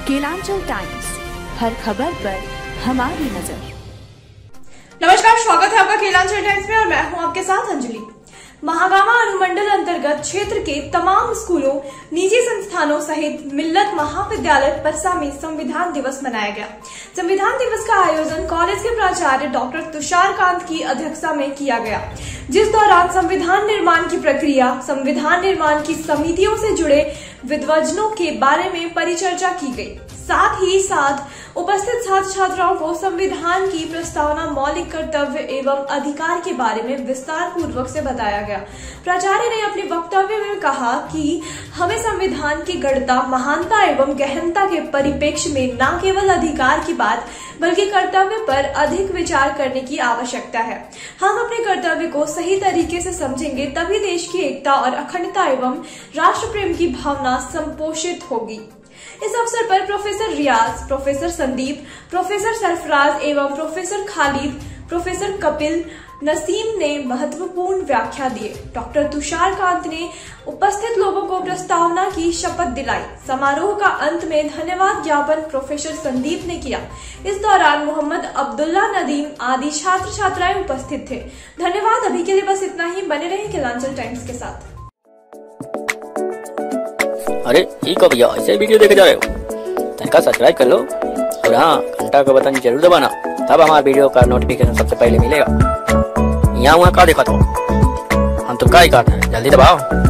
Kelanchal times, हर खबर पर हमारी नजर। नमस्कार, स्वागत है आपका केलांचल टाइम्स में और मैं हूं आपके साथ अंजलि। महागामा अनुमंडल अंतर्गत क्षेत्र के तमाम स्कूलों, निजी संस्थानों सहित मिल्लत महाविद्यालय परसा में संविधान दिवस मनाया गया। संविधान दिवस का आयोजन कॉलेज के प्राचार्य डॉक्टर तुषार कांत की अध्यक्षता में किया गया, जिस दौरान संविधान निर्माण की प्रक्रिया, संविधान निर्माण की समितियों से जुड़े विद्वजनों के बारे में परिचर्चा की गई। साथ ही साथ उपस्थित छात्र छात्राओं को संविधान की प्रस्तावना, मौलिक कर्तव्य एवं अधिकार के बारे में विस्तार पूर्वक से बताया गया। प्राचार्य ने अपने वक्तव्य में कहा कि हमें संविधान की गणना, महानता एवं गहनता के परिप्रेक्ष्य में न केवल अधिकार की बात बल्कि कर्तव्य पर अधिक विचार करने की आवश्यकता है। हम अपने कर्तव्य को सही तरीके से समझेंगे तभी देश की एकता और अखंडता एवं राष्ट्र प्रेम की भावना संपोषित होगी। इस अवसर पर professor Riyaz, professor Sandeep, professor Sarfaraz एवं प्रोफेसर खालिद, प्रोफेसर कपिल नसीम ने महत्वपूर्ण व्याख्या दिए। डॉक्टर तुषार कांत ने उपस्थित लोगों को प्रस्तावना की शपथ दिलाई। समारोह का अंत में धन्यवाद ज्ञापन प्रोफेसर संदीप ने किया। इस दौरान मोहम्मद अब्दुल्ला नदीम आदि छात्र छात्राएं उपस्थित थे। धन्यवाद। अभी के लिए बस इतना ही। बने रहे केलांचल टाइम्स के साथ। अरे ये कब भैया ऐसे वीडियो देखे जा रहे हो? तनिका सब्सक्राइब कर लो और हाँ, घंटा का बटन जरूर दबाना, तब हमारे वीडियो का नोटिफिकेशन सबसे पहले मिलेगा। यहाँ वहाँ का देखा तो हम तो क्या ही कहते हैं, जल्दी दबाओ।